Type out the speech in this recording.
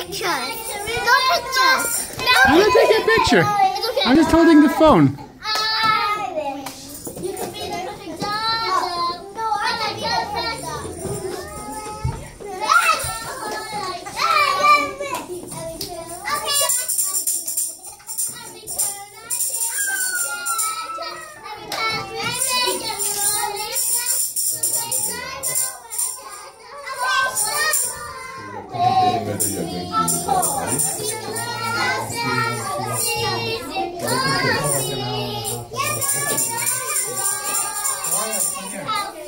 pictures. No pictures. I'm not taking a picture. I'm just holding the phone. You can be the perfect dog. No, I can be the perfect dog. Okay.